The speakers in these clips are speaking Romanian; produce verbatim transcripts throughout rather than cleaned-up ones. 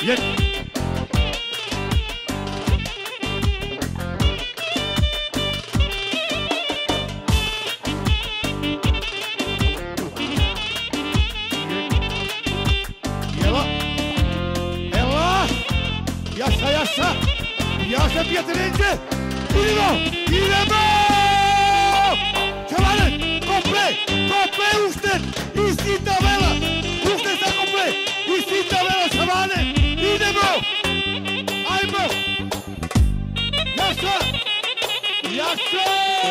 Yaşa Pietrenge! Idemo! Idemo! Chavale! Compre! Compre usted! Isti tabela! Usted está compre! Isti tabela, chavale! Idemo! Ajmo! Yaşa! Yaşa!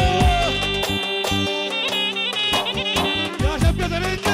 Yaşa Pietrenge!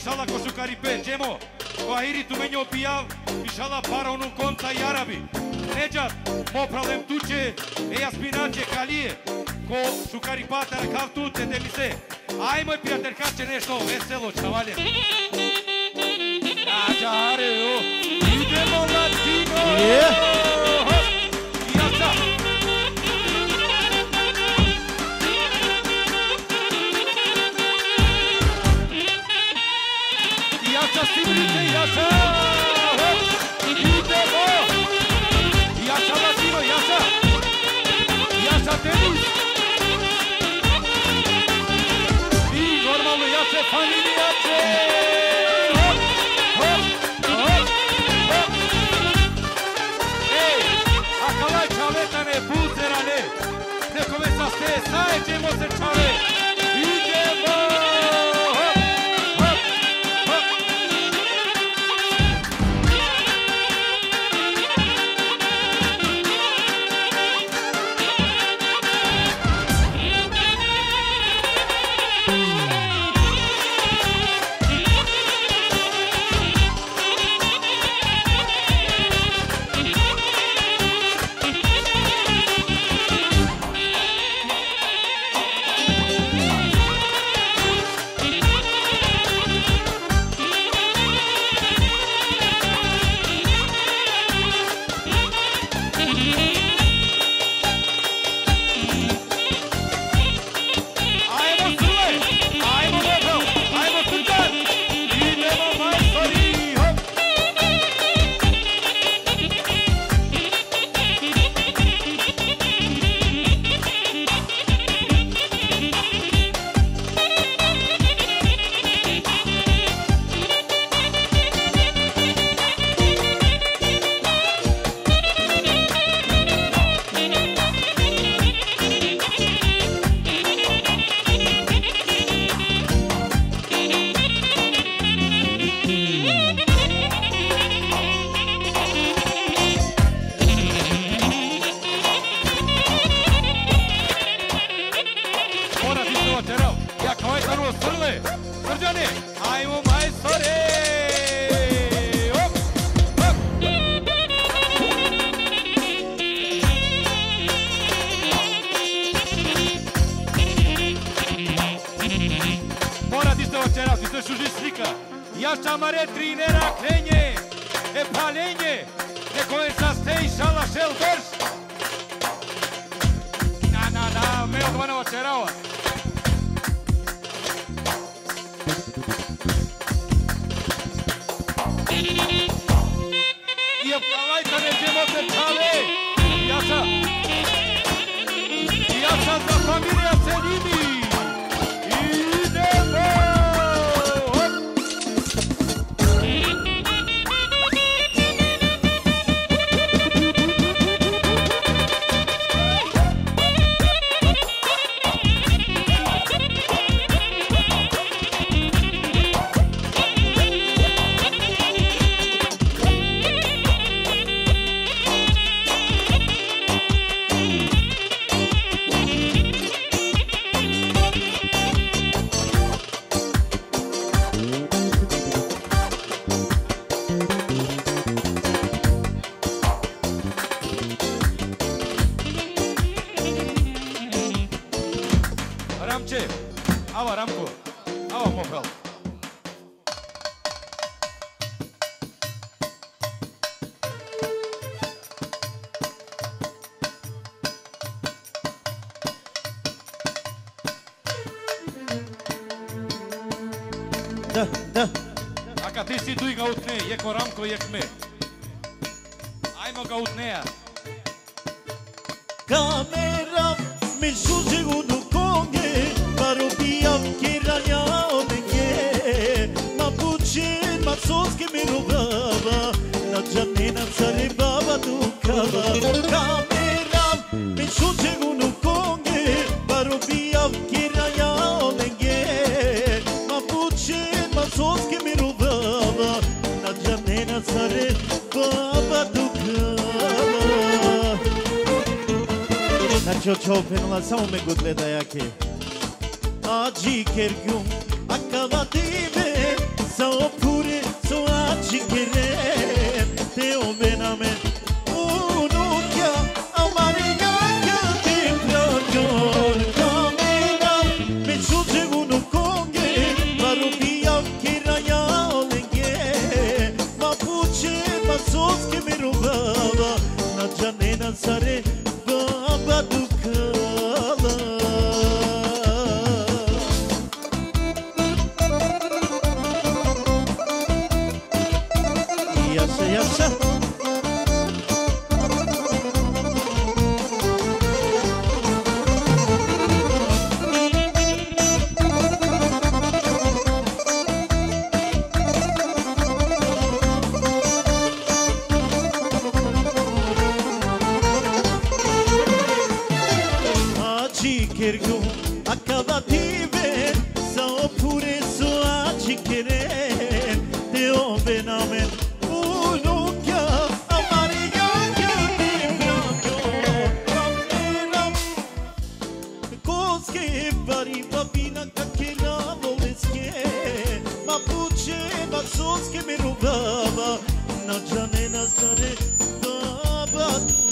Inșallah para unul conta iarabi. Neđa, popravljam tuče, e ja spinače kalije, ko šukari patara kao tute de mi se. Aj moj prijatelj, kad će nešto veselo, čavalje? Nađare, o, idemo latino! Jača! Jača, stignite, jača! Idemo! Jača, latino, jača! Jača, tenis! I normalno jače, familije jače! Hop, hop, hop, hop! Ej, a kalaj čavetane, buzerane! Nekome sa ste, sajećemo se čave! Idemo! Hop, hop, hop! Jašća mare trinera krenje, e palenje, nekome sa stej šala šel drž. Na, na, na, me odvanova čerava. I opkalajta nećemo se čale, jaša. Jaša za familija se nimi. Idemo! Ramče, ava Ramko, ava Mopel. Da, da. Aka ti si duj ga utne, jeko Ramko, jek me. Ajmo ga utneja. Kamera me suze uno konge, parobija kiranja odenge. Mapuche, macoske me robava, na džanena care baba dukava. Kamera me suze uno konge, parobija kiranja odenge. Mapuche, macoske me robava, na džanena care baba dukava. Znači od čao penala samo me god gleda jake. Ađi kergjum, akava dime, sa opure, so ađi kerem, te omename, uno stare baba ducala. Yaşa yaşa. Kergu acaba de ver só por isso a te querer te obenamen uno que amarillo que te veo koske bari babina kakela voleske mapuche basoske me rugava na jane na stare baba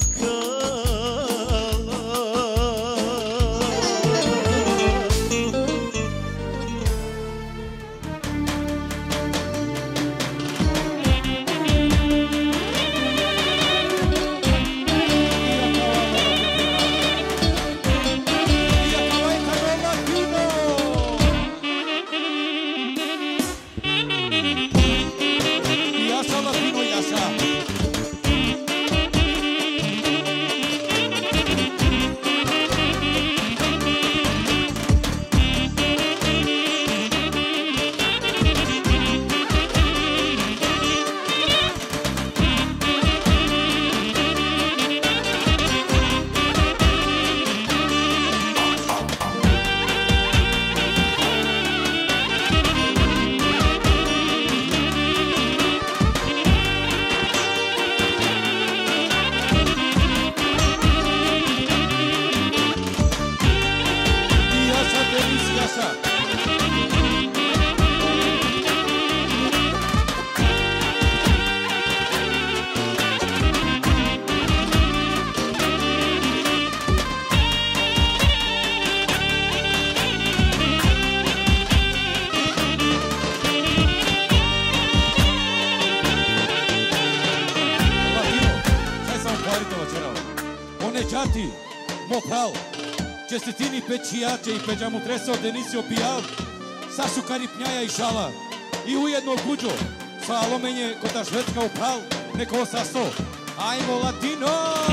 Čestitini Pečijače i Peđamutreso Denisio Pijal, Sašu Karipnjaja i Šala i ujedno Guđo sa Alomenje kota Švedska u Pal, neko sasto. Ajmo Latino!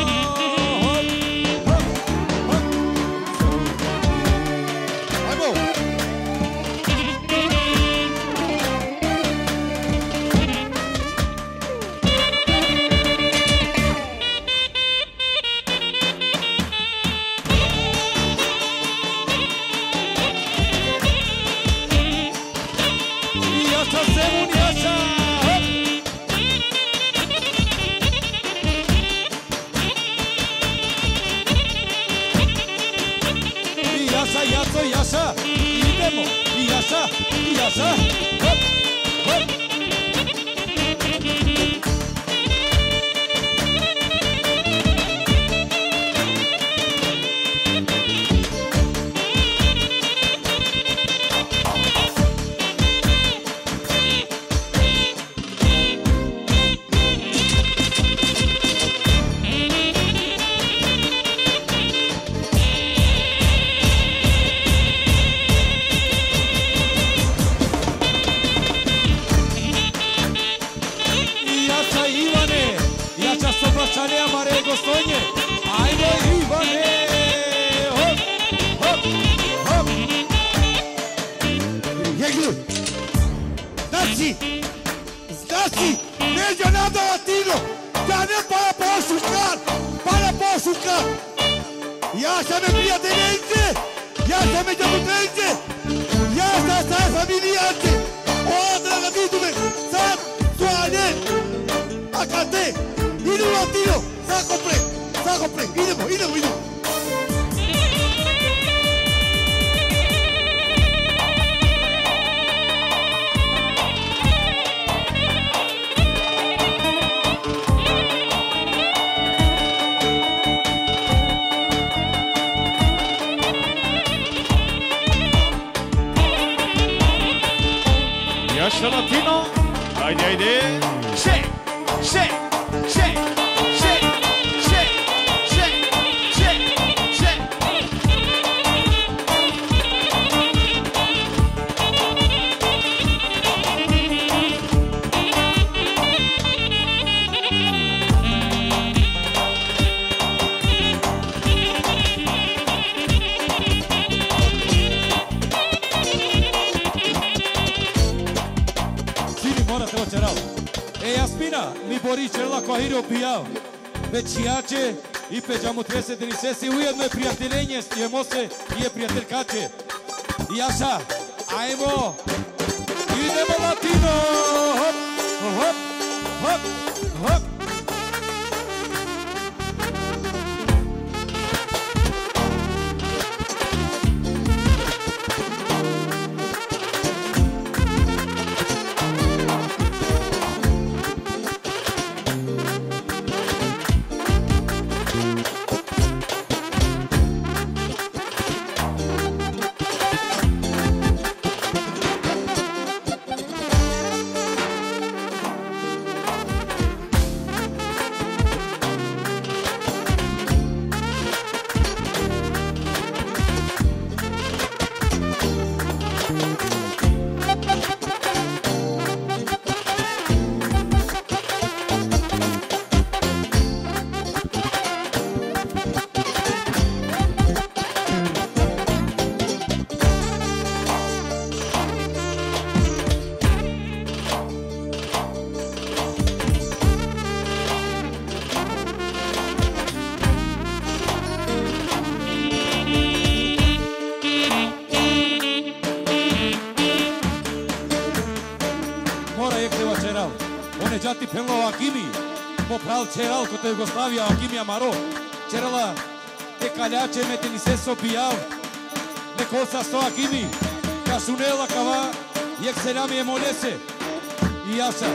Ajmo! Yaşa, idemo, yaşa, yaşa, hop, hop. Sopraćanija Mare Gostonje, ajde Ivane, hop, hop, hop. Jeglu, znači, znači, neđe nada Latino, da ne para pošuškan, para pošuškan. Ja sam me prijateljence, ja sam me džabutrenče, ja sam sa familijance, odra na vidume, sam, suanen, akate. Idemo Latino, saco pre, saco pre, idemo, idemo, idemo. Yaşa Latino, haydi haydi, shake, shake. Shake, shake, shake, shake. Evo čeral. E Jaspina, mi bori čerla Kohiro pijao. Već jače i peđamo trese denisesi. Ujedno je prijateljenje, jemo se i je prijateljkače. Jaša, ajmo. Idemo latino. Hop, hop, hop, hop. Giati penlo Akimi, popral ceral kod Jugoslavija Akimija Maro, cerala te kaljače me teniseso pijal, neko sa sto Akimi, kasunela kava, jek se nam je molese, i jaša.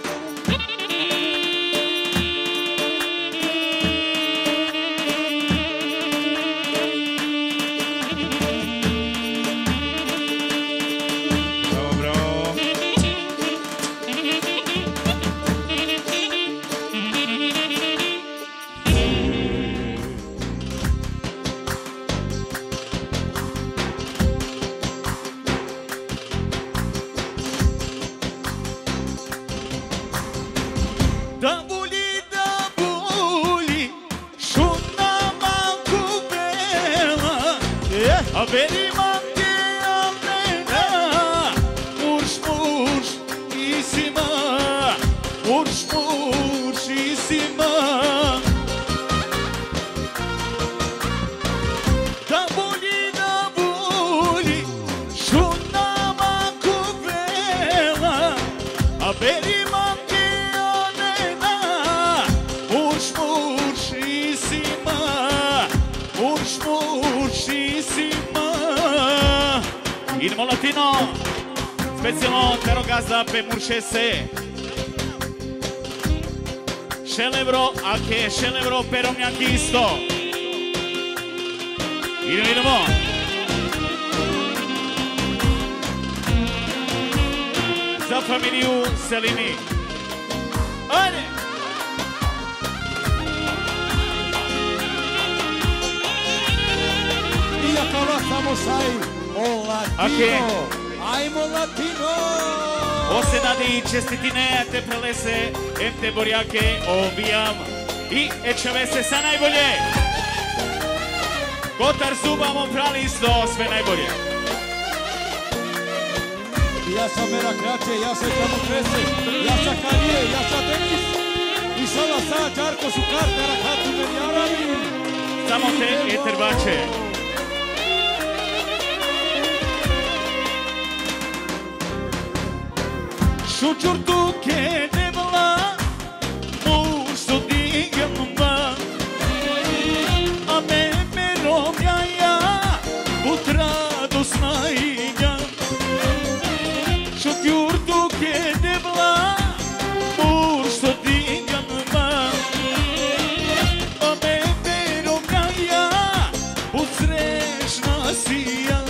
Idemo latino, specijalno Tero Gazda pe Muršese. Šelevro, ake šelevro pe Romnjaki isto. Idemo, idemo. Za familiju Selini. Ajde! Iako vas samo šaju. O latino, ajmo latino! Osenadi čestitine te prelese, em te borjake obijam i ečave se sa najbolje. Kotar zubamo prali isto, sve najbolje. Ja sam Mera Krače, ja sam Čamo Trese, ja sam Karije, ja sam Denis. I šala sa Đarko Sukar, Mera Hatu Merjaravi. Samo te eterbače. Šučurtu ke nebla, mušto digamba, a me me romjaja, put radosna iga. Šučurtu ke nebla, mušto digamba, a me me romjaja, put srećna sija.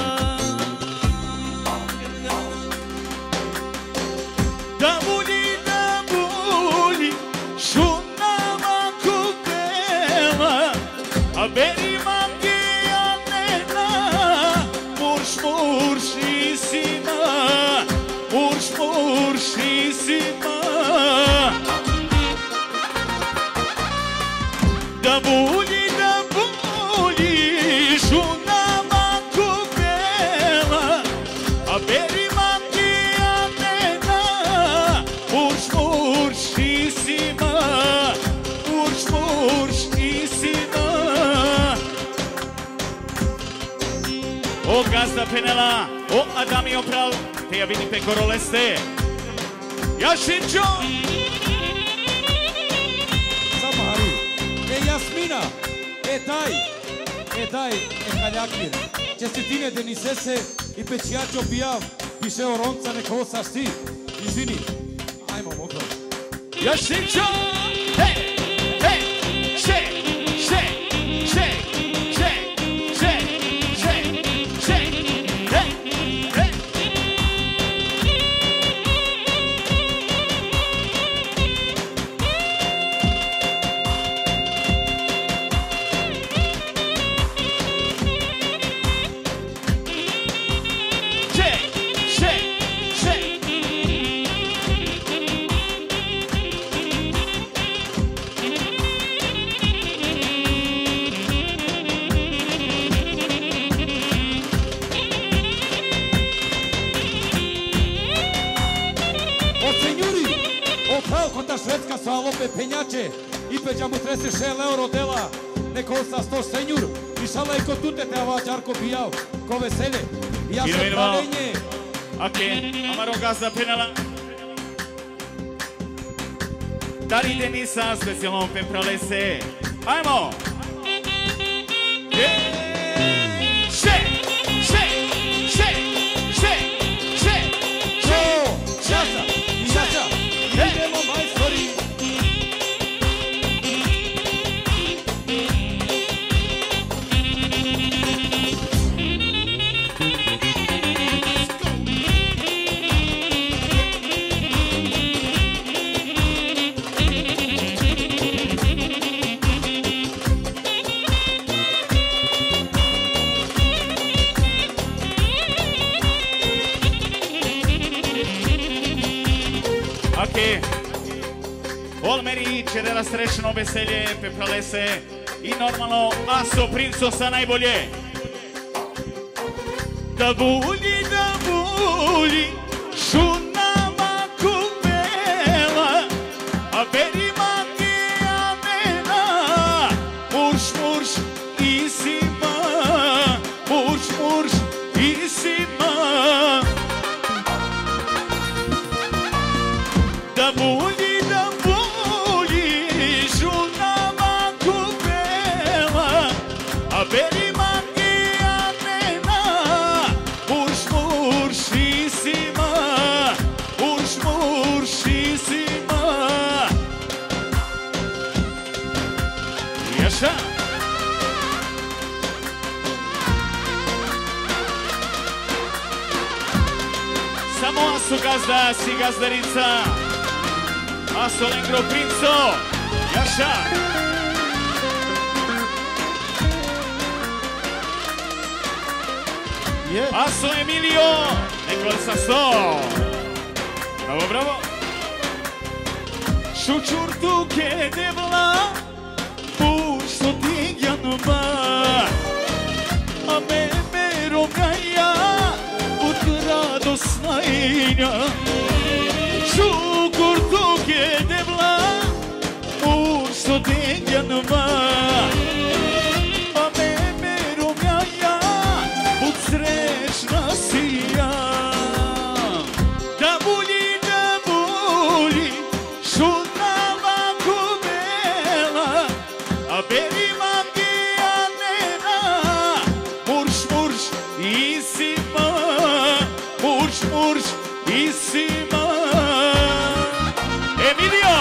Da bulji, da bulji, šunama kupela, a beri mamke anena, murš, murš isima, murš, murš isima. Da bulji, da bulji, šunama kupela, a beri mamke anena, gazda Penela, o Adami Opral, te ja vidim pe Koroleste. Jašinčo! Samo Hari, e Jasmina, e daj, e daj, e Kaljakir. Čestitine Denisese i Pećijačo Pijav, piše Oronca, neka osaš ti. Izvini, ajmo mokro. Jašinčo! Hej, hej, še, še, še, še, še, še, še, hej, hej. Švedska sa Alope penjače i peđa mu trese šel euro dela neko sa sto senjur i šala i ko tute te ava Đarko Pijav ko vesele i ja se pravenje Ake, Amaro gazda Penela Dari Denisa specijalno pe pralese Ajmo Še, še, še, še, še, še, Časa, časa, idemo majstori. Olmeri će da srećno veselje pe pralese i normalno Aso Princo sa najbolje. Da bulji, da bulji, šunama kupela, a beri magija mena, murš, murš, isima, murš, murš, isima. Da bulji, da bulji, šunama kupela, a beri magija mena, murš, murš, isima, murš, murš, isima. Jaša! Samo Aso gazda, si gazdarica. Aso Lengro Princo, Jaša! Yeah. Aso Emilio, Nekol sa sto. Bravo, bravo. Šučurtu ke devla, pušto ti januma, a me mero gaja, ut radosna inja. Šučurtu ke devla, pušto ti januma, a me mero gaja, ut srećna si ja. Da bulji, da bulji, šunama kubela, a beri magija nena, murš, murš, isima, murš, murš, isima. Emilio!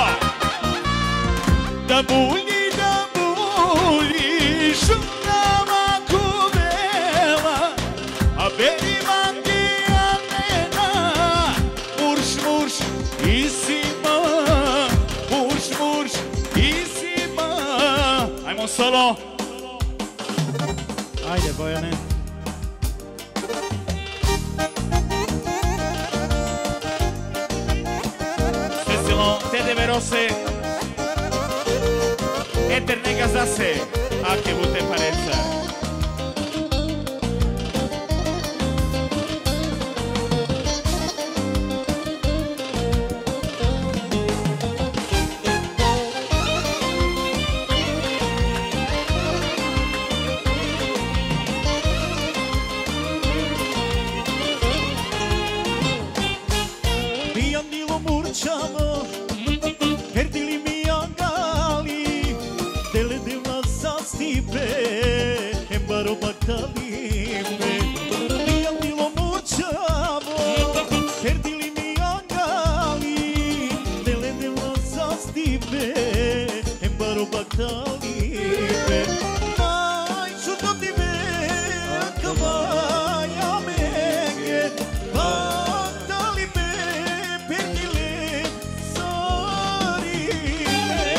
Da bulji, da bulji, šunama kubela, a beri magija nena, murš, murš, isima, murš, murš, isima. Ajmo solo. Ajde, Bojane. Specijalno Tede Verose, Eternega zase, ake bute pareca. baktalime Dio bilo moćavo Perdili mi angali Dele dela zastipe Embaro baktalime Najću do time Akavaja mege Baktalime Perdile sarime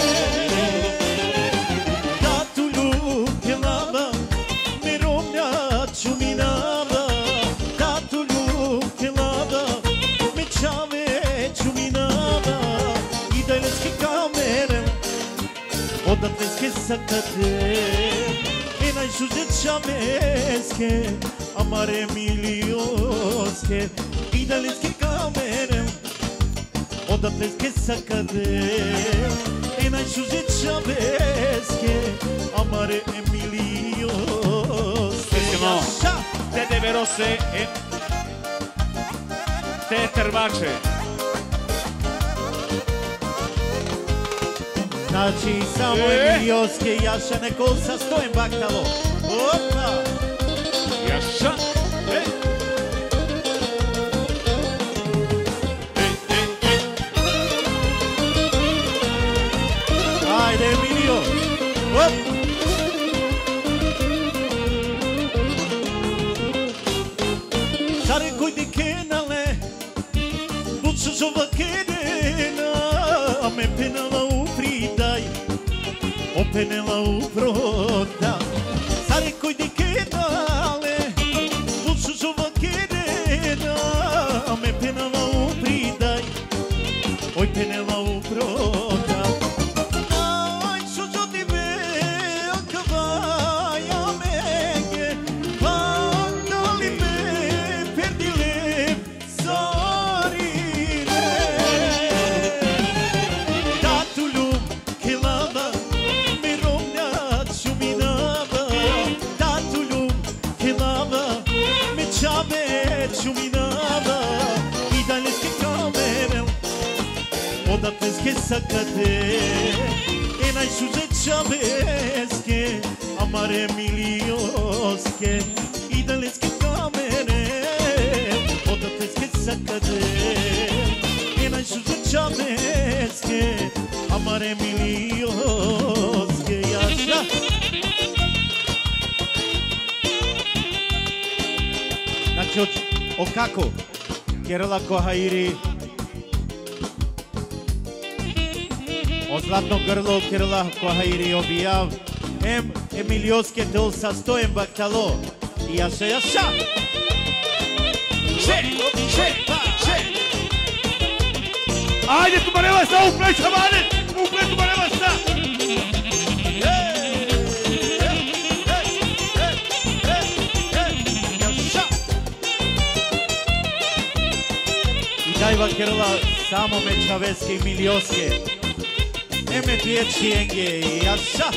Tatu ljubke lava Meromlja čuminava Tatu ljubke lava Mečave čuminava I dajleske kamere Odatleske sakate E najšuže čaveske Amare milioske I dajleske kamere Odatleske sakate E najšuže čaveske Amare milioske Sestimo, te deve rosse e te trvače. Znači samo emilioske Jaša neko sa stojem baktalo Opa Jaša. E. E, e, e. Ajde Emilio Op Sare koji di kenale Bučo žova kenena A me penala u pridaj Openela u proda Sare koji di kenale Bučo žova kenena A me penala u pridaj Oj penela u proda Aj šuđo ti me Akavaja mege Vandali me Perdile sarine Tatu ljubke lava Meromlja čuminava Tatu ljubke lava Mečave čuminava I daljeske kamere Odatleske sakate E najšuže čaveske Amare milioske I daljeske kamere Odatleske sakate E najšuže čaveske Amare milioske Jaša Znači od, o kako Kerala Kohairi O zlatno grlo Kerala Kohairi objav Em Emilioske tel sa stojem baktalo I Jaša Jaša Še, še, še. Ajde, tumareva sta, uplej čavane! Uplej tumareva sta! Jaša I dajva Kerala samo mečaveske I milioske Eme dječki enge I Jaša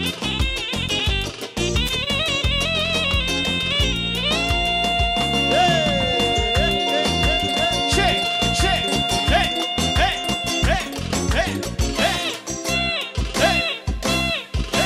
Še, še. E, e, e, e, e. E, e.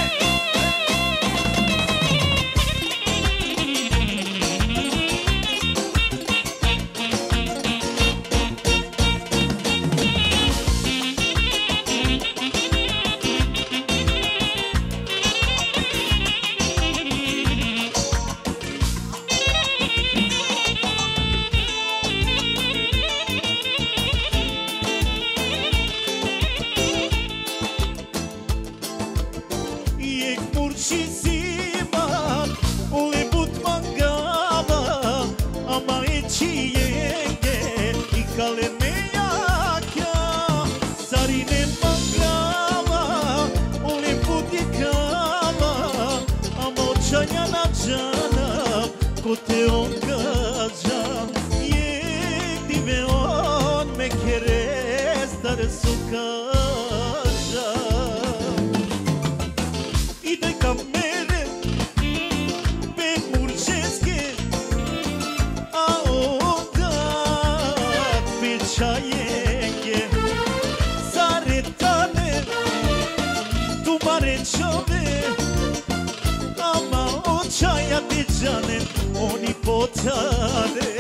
Jek murci zima Ule but mangava Ama eći jenge I kale mejaka Sarine mangava Ule but je kava Ama očanja na džana Ko te on gađa Jek dive on me kere Star su kaža I daj kamere Pet murčeske A onda Pečajenge Zaretane Tumare čove Ama očaja Çaya bir canım Oni potare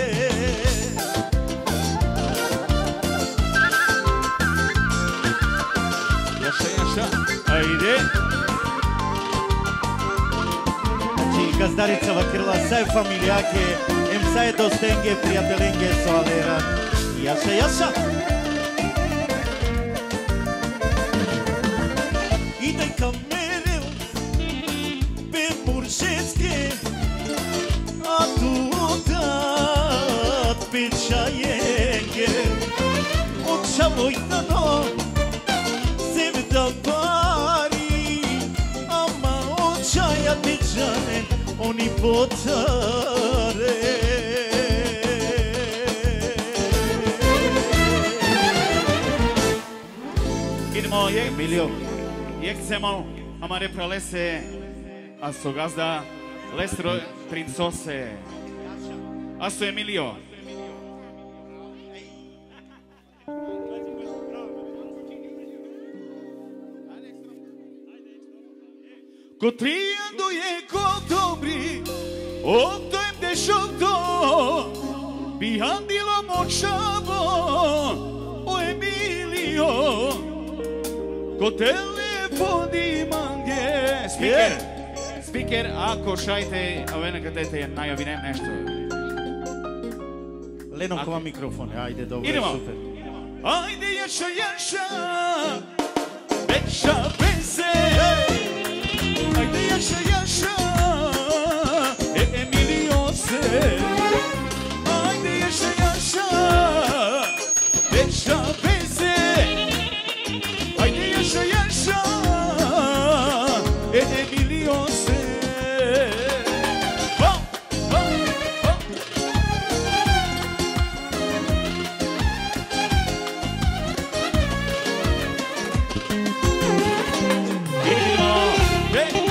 Yaşa yaşa. Ajde. Znači gazdarica vakrila Saj familijake Em saj dostenge prijatelenge Soalera Jaša jaša Idej kamere Be muršetske A tu odat Pečajenge Očavoj dano Sevda pari Ama očaja tečane Oni potare Idemo, je, Emilio je chcemo, amare pralese, a so gazda, lestro princose. A so Emilio. Cotriando e cotombri, otto em deșoto, bihandilo mochavo, o Emilio, co telefoni mange. Speaker, speaker, ako šajte, a vene kad te najavinem nešto. Leno kova mikrofone, ajde dobro, Idemo. super Ajde jaša, jaša, veća pese. Ajde jaša, jaša, e Emilio se. Ajde jaša, jaša, veća pese. Ajde jaša, jaša, e Emilio se. Ho, ho, ho. Idemo, hey.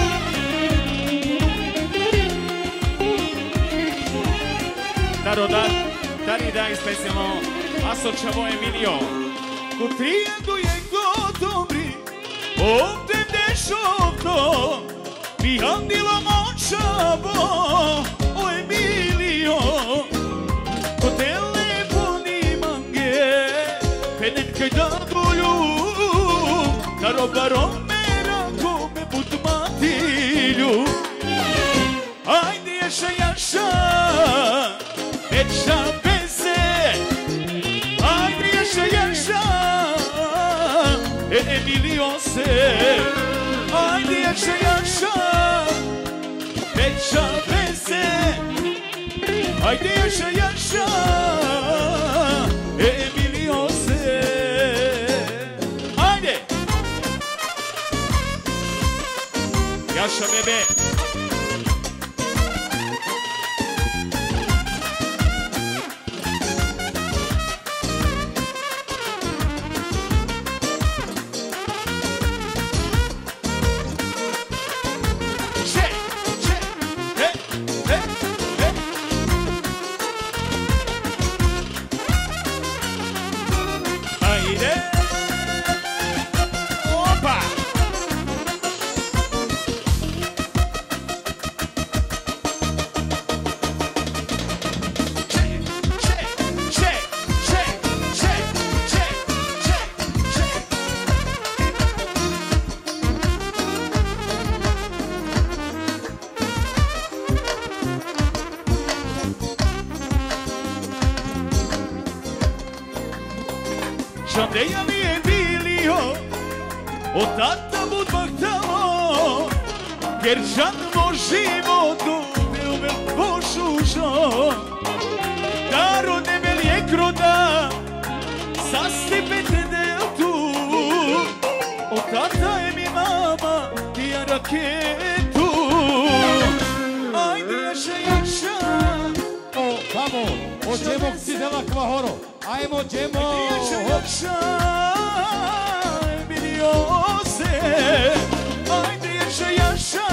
Daro da, dani dai specijalno Asočavo Emilio. Cotriando e cotombri, ovde dešoto, bihandilo močavo, o Emilio. Co telefoni mange, penen kaj da dolju, daro baromera kome put matilju. Ajde jaša, jaša, veća pese. Ajde jaša, jaša, e Emilio se. Ajde jaša, jaša, veća pese. Ajde jaša, jaša, e Emilio se. Ajde! Jaša bebe. Che, che, he, he, he. Ajde. Opa. Che, che, che, che, che, che, che, che. Žandeja mi je Emilio, od tata budvah tamo, jer žadno životu bil me pošužo. Daro ne me lijekroda, sastipete del tu, od tata je mi mama, ja raketu. Ajde jaša, jaša, O, vamo, ođemo si dela kvahoro. Ajmo, ođemo. jaša, jaša, Emilio se. Ajde jaša, jaša,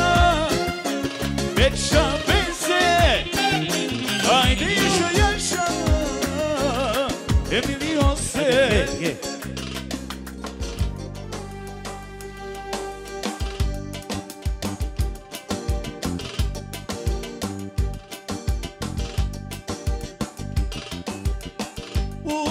veća pese. Ajde jaša, jaša, Emilio se. Je, je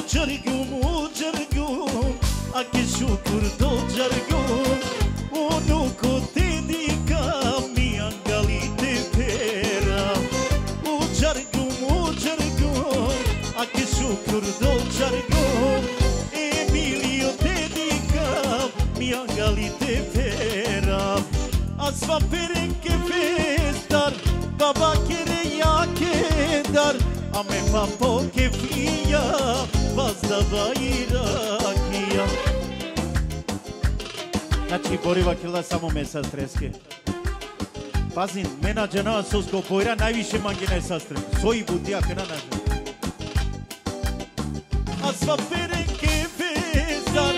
Uçargum, uçargum Ake şukur doçargum Onu kote dikam Miyan galite pera Uçargum, uçargum Ake şukur doçargum Emilio te dikam Miyan galite pera Asfa pereke festar Baba kere ya kedar Ame papo ke flia Vazdava Irakia Znači Boriva Kila samo me sastreske Pazim, mena džana sosko pojra najviše mangine sastre Soji butija kena naže Asfa pereke festar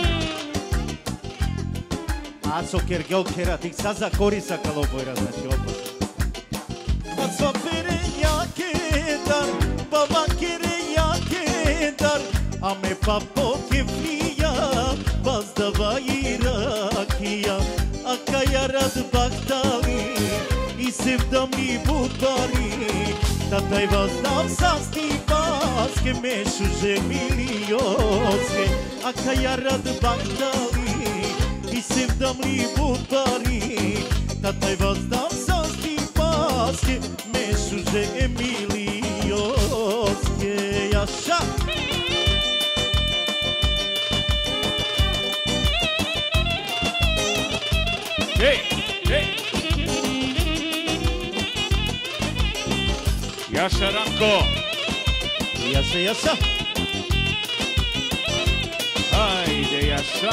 Aso kergeo kera tik saza korisa kalo pojra znači opet Asfa pere ya kedar Baba kere ya kedar Ame papo ke flia Vazdava Irakia Akaya rad baktali I sevdam li budbari Tataj vazdam sasti paske Mešuže milioske Akaya rad baktali I sevdam li budbari Tataj vazdam sasti paske Mešuže milioske Jaša Hej, hej! Jaša Ranko! Jaša, jaša Ajde, Jaša!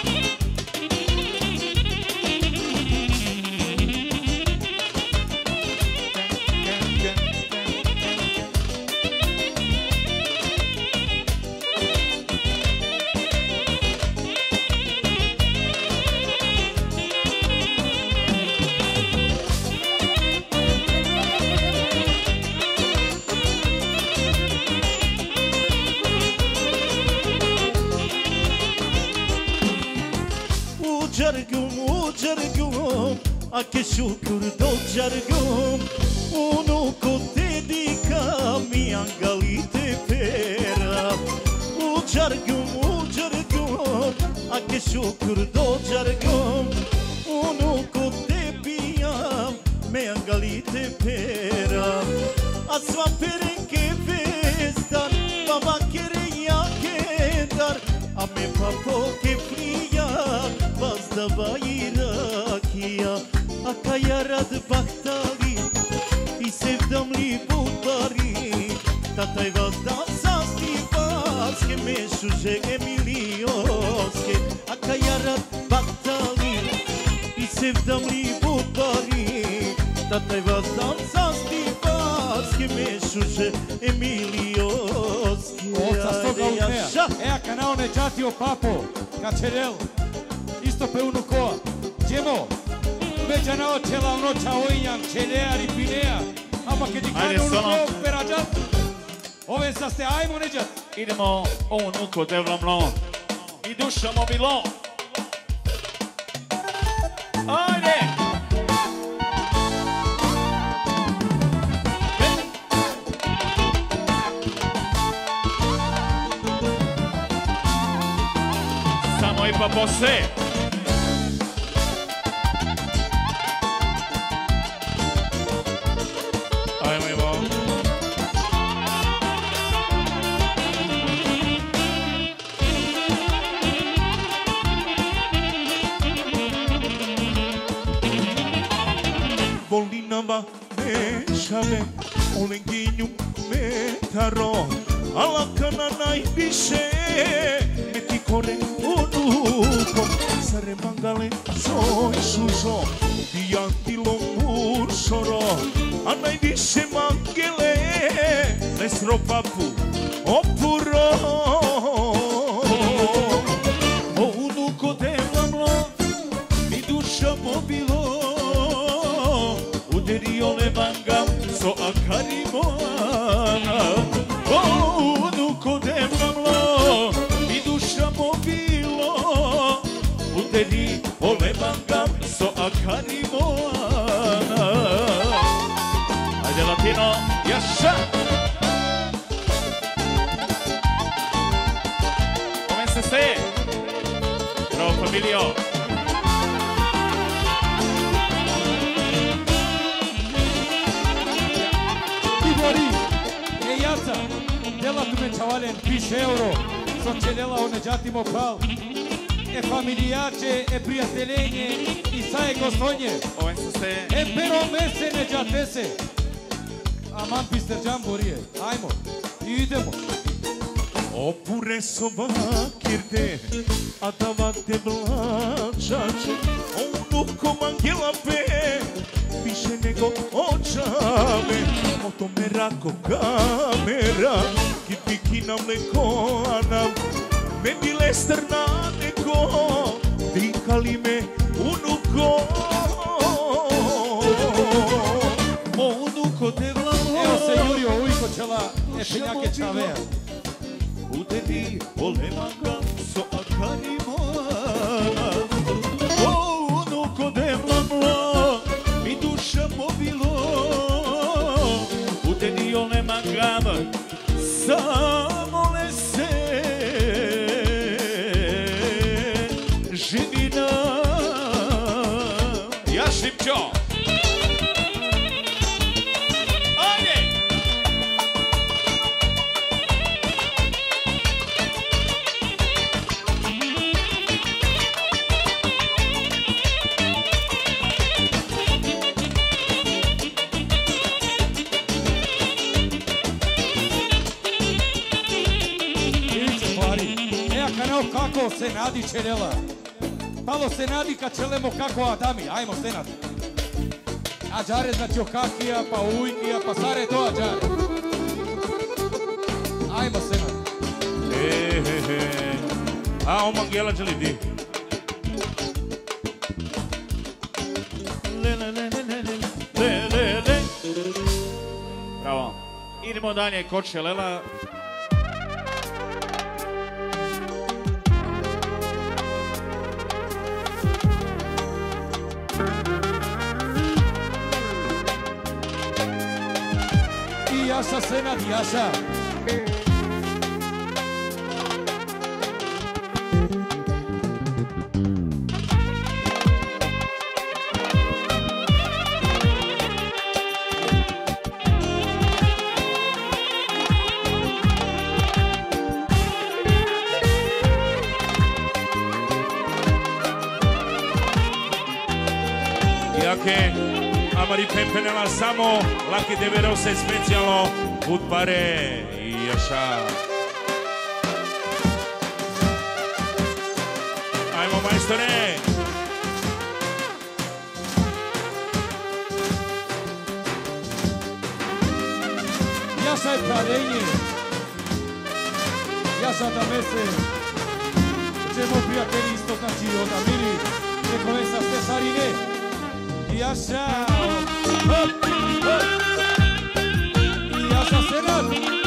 Uçargum, uçargum Ake şukur doçargum Onu kote dikam Miyan galite pera Uçargum, uçargum Ake şukur doçargum Onu kote piyam Miyan galite pera Asva pereke festan Baba kere ya kedar Ame papo ke flia Vazdava Irakia Akaya rad baktali I sevdam li budbari Tataj vazdam sasti paske Mešuže milioske Akaya rad baktali I sevdam li budbari Tataj vazdam sasti paske Mešuže milioske Oca stoga udmeja Eja kanao ne čatio papo Kačerel Isto pe unu koa Djemo Veđa na očela noća ojnjam Čelea ripinea Ama kad je kane unu koa perađat Ove saste ajmo neđat Idemo ovu nuku devlam lon I dušamo bilo Ajde! Samo i pa pose Ajmo Ivo Volinava mešave U lenginju metaro Alakana najviše Meti kore unukom Sare mangale soj šušo Dijantilo muršoro A najviše mangele Nesro papu opuro O unuko devlamlo Mi duša mobilo Uderio le mangam So akarimona O unuko devlamlo Mi duša mobilo Uderi ole mangam So akarimona Ajde Latino Jaša José. Bravo, familio. Ibori, e jaca, dela tu me čavalen piše euro, so čeljela o neđatimo pal. E familijače, e prijateljenje, i sa je gostonje. Ovim su se... E pero mese neđate se. Aman pister džamborije, ajmo, i idemo. Opure soba kirde, a davate blačače, onu komangela pe, više nego očave, o tome rako kamera, ki bikina mlekoana, me bile strna neko, dikali me unuko. O unuko te vlalo, Evo se Jurio ujko čela, e penjake čavea. Udedi olemaga so akarimana. O unuko de mlamla, mi duša mobilo. Udedi olemaga, samo le se živina. ja šipćo. Kako se nadi čeljela? Palo se nadi kad čelemo kako Adami, ajmo senat. A džare znači okakija, pa ujkija, pa sare to a džare. Ajmo senat. E, he, he. A o mangela dželi di. Le, le, le, le, le, le, le, le. Bravo. Idemo dalje kod čelela. Jaša senat, jaša. Jake, Amari Pempenela samo, Laki Deverose specijalno, Utpare i Jaša. Ajmo majstore! Jaša je pradenje. Jaša da mese. Čemo prijatelji isto znači od Amiri. Neko mesa ste sarine. Jaša. Hop, hop. Jaša senat.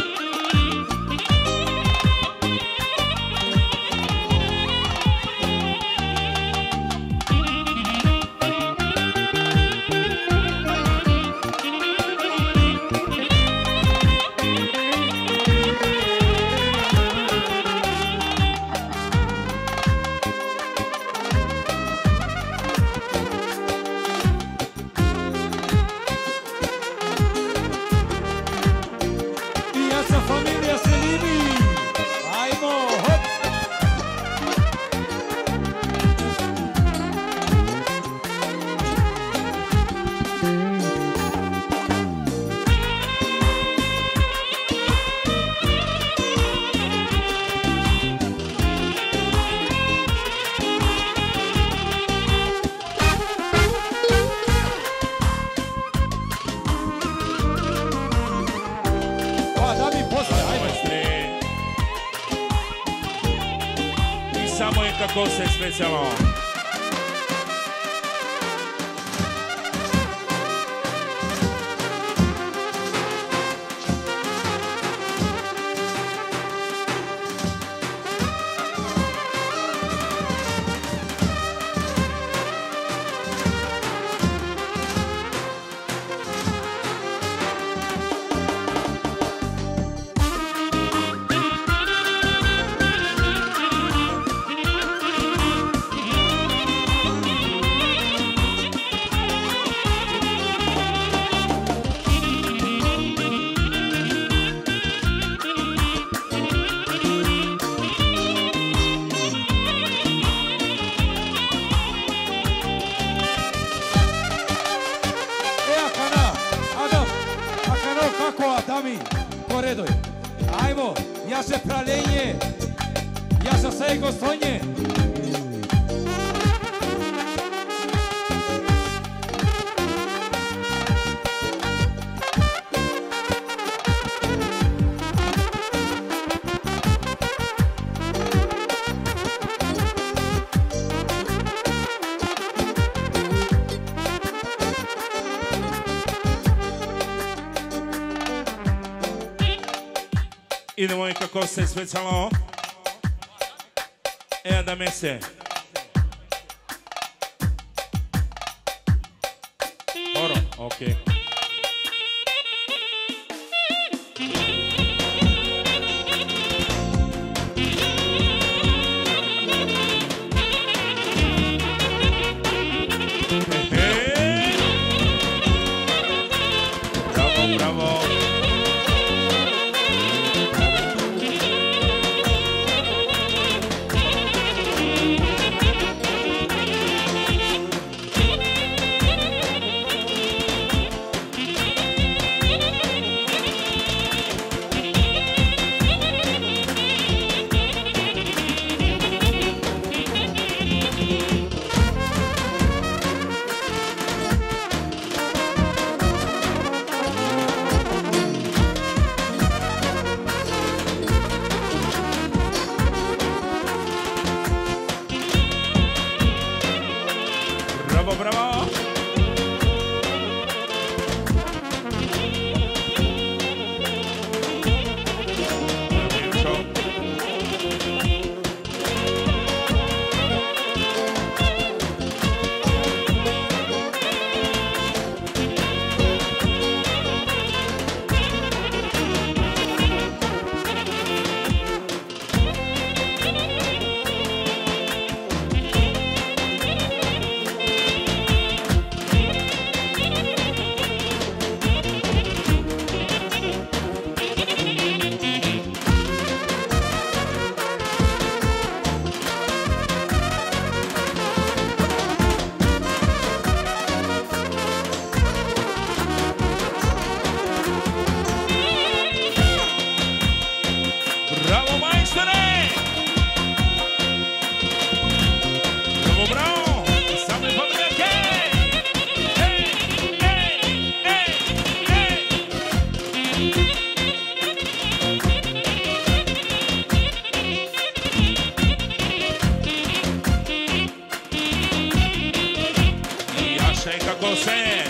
Kako se specijalno. Boriache. Jasza Sejko Stonje. Idemo i kako se specijalno. Evo da me se. Oro, okej. Okay. Bravo, bravo. Bravo, bravo. Bravo, majstore! Bravo, bravo! Same Boriache! Ej, ej, ej, ej! Jasza i kako se!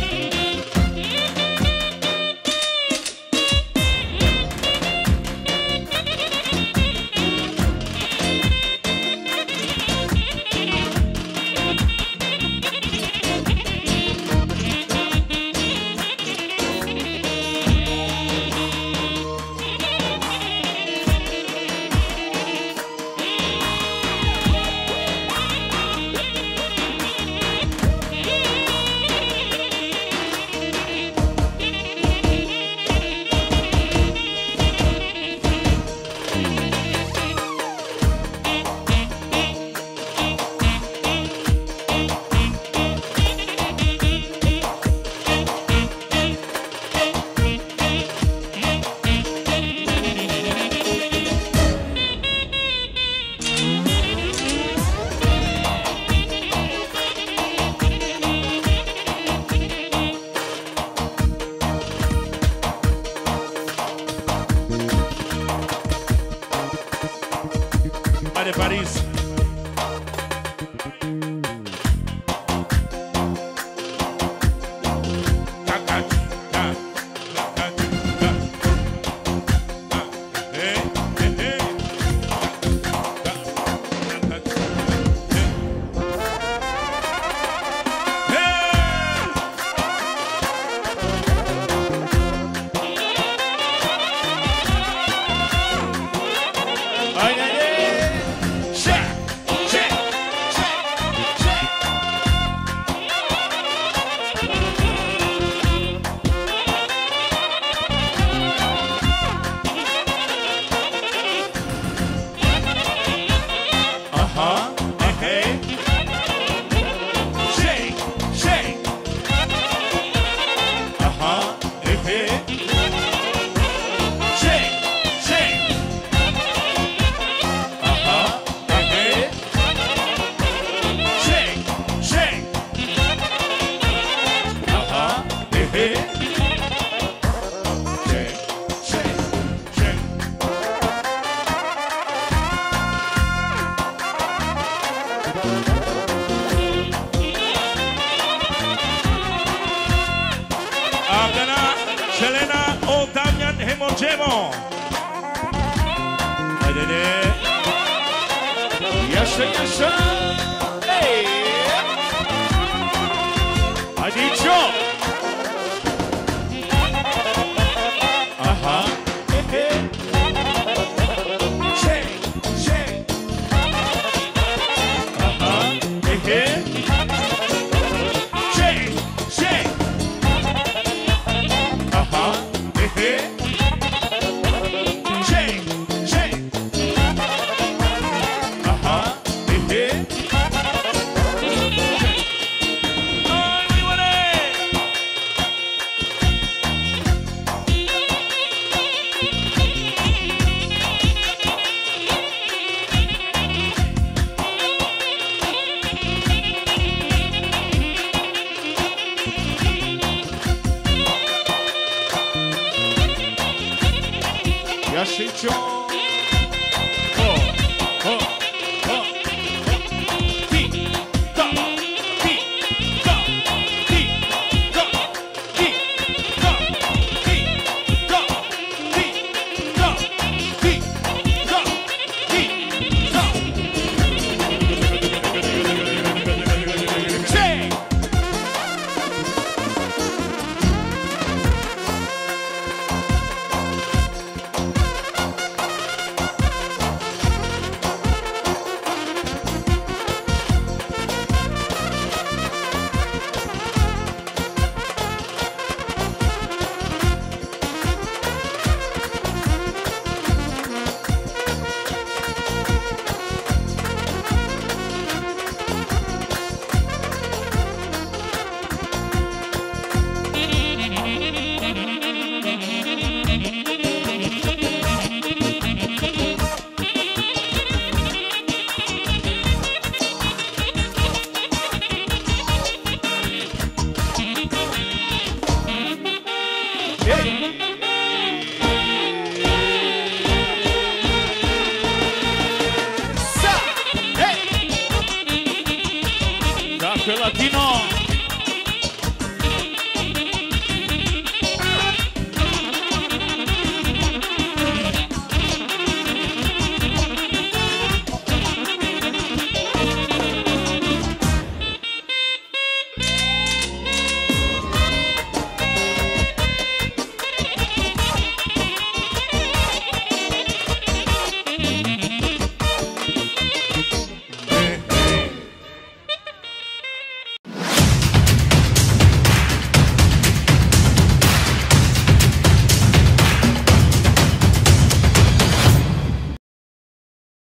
De Paris. Shit! Demo! Haide, haide! Iașa, iașa!